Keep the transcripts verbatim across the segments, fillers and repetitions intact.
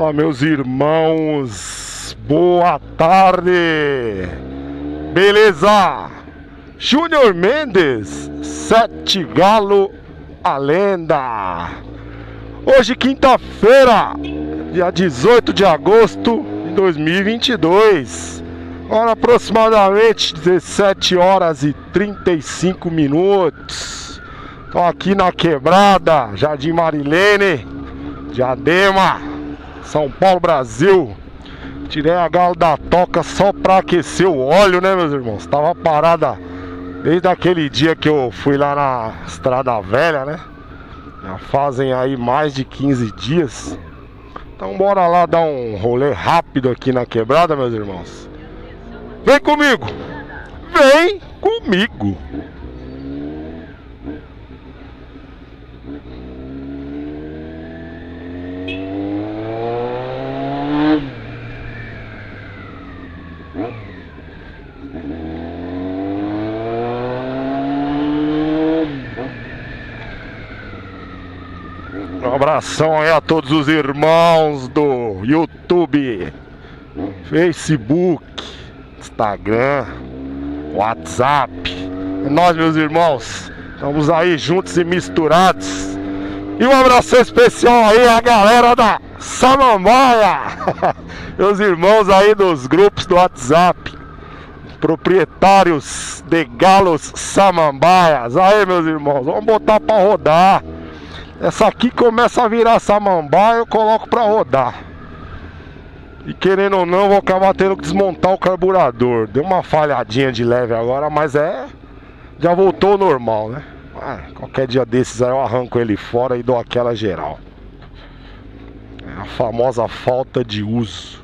Fala, meus irmãos, boa tarde, beleza? Júnior Mendes, Sete Galo, a lenda. Hoje, quinta-feira, dia dezoito de agosto de dois mil e vinte e dois, hora aproximadamente dezessete horas e trinta e cinco minutos. Estou aqui na Quebrada, Jardim Marilene, Diadema, São Paulo, Brasil. Tirei a galo da toca só pra aquecer o óleo, né, meus irmãos? Tava parada desde aquele dia que eu fui lá na Estrada Velha, né? Já fazem aí mais de quinze dias. Então bora lá dar um rolê rápido aqui na Quebrada, meus irmãos. Vem comigo! Vem comigo! Um abração aí a todos os irmãos do YouTube, Facebook, Instagram, WhatsApp. É nóis, meus irmãos. Estamos aí juntos e misturados. E um abraço especial aí à galera da Samambaia. Meus irmãos aí dos grupos do WhatsApp, proprietários de galos samambaias. Aí, meus irmãos, vamos botar pra rodar. Essa aqui começa a virar samambaia, eu coloco pra rodar. E querendo ou não, vou acabar tendo que desmontar o carburador. Deu uma falhadinha de leve agora, mas é... já voltou ao normal, né? Ah, qualquer dia desses aí eu arranco ele fora e dou aquela geral. É a famosa falta de uso.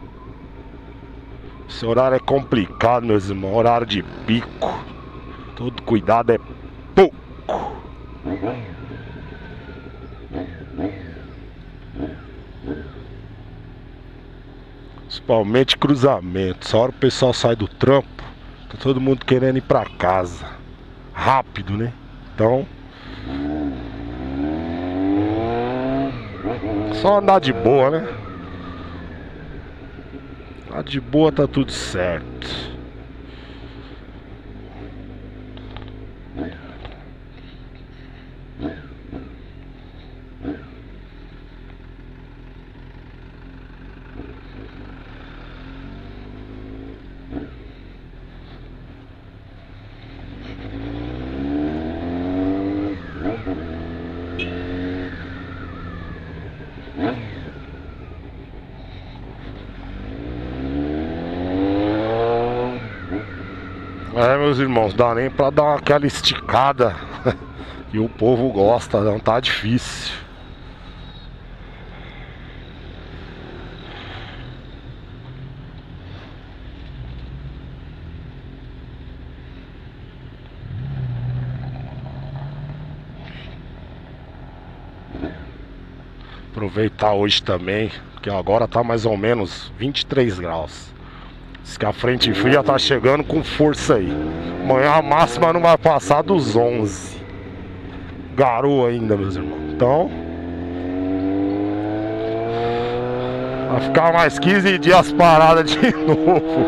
Esse horário é complicado, meus irmãos. Horário de pico. Todo cuidado é pouco. Principalmente cruzamento. Essa hora o pessoal sai do trampo, tá todo mundo querendo ir pra casa rápido, né? Então só andar de boa, né? Andar de boa, tá tudo certo. É, meus irmãos, dá nem pra dar aquela esticada. E o povo gosta, não tá difícil. Aproveitar hoje também, porque agora tá mais ou menos vinte e três graus. Diz que a frente fria tá chegando com força aí. Amanhã a máxima não vai passar dos onze. Garoa ainda, meus irmãos. Então vai ficar mais quinze dias parada de novo.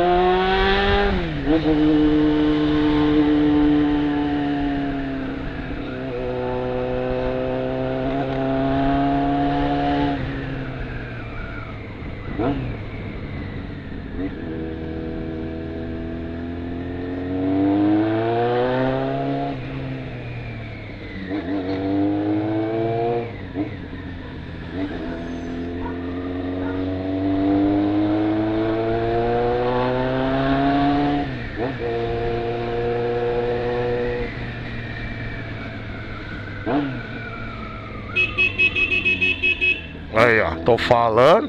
Aí, ó, tô falando.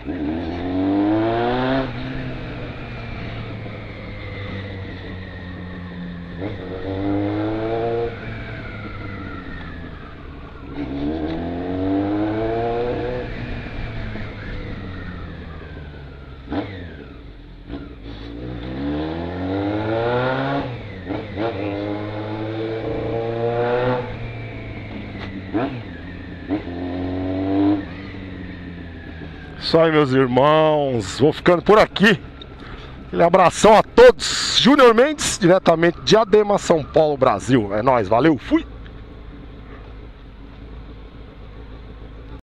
Isso aí, meus irmãos, vou ficando por aqui. Aquele abração a todos. Júnior Mendes, diretamente de Diadema, São Paulo, Brasil. É nóis, valeu, fui!